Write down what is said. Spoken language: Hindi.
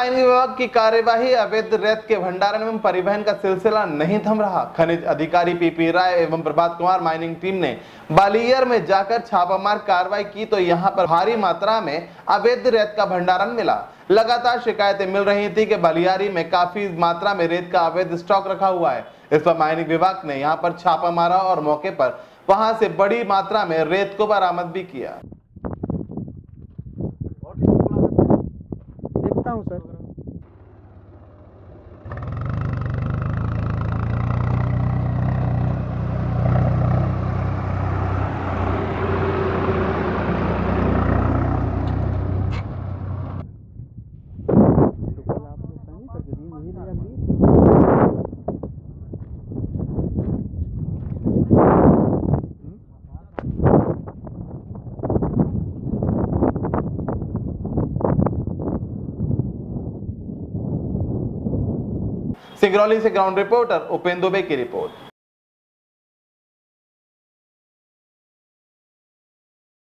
माइनिंग विभाग की कार्यवाही अवैध रेत के भंडारण एवं परिवहन का सिलसिला नहीं थम रहा। खनिज अधिकारी पीपी राय एवं प्रभात कुमार माइनिंग टीम ने बालियर में जाकर छापामार कार्रवाई की तो यहां पर भारी मात्रा में अवैध रेत का भंडारण मिला। लगातार शिकायतें मिल रही थी कि बालियारी में काफी मात्रा में रेत का अवैध स्टॉक रखा हुआ है। इस पर माइनिंग विभाग ने यहां पर छापा मारा और मौके पर वहां से बड़ी मात्रा में रेत को बरामद भी किया। देखता हूं सर। सिंगरौली से ग्राउंड रिपोर्टर उपेंद्र दुबे की रिपोर्ट।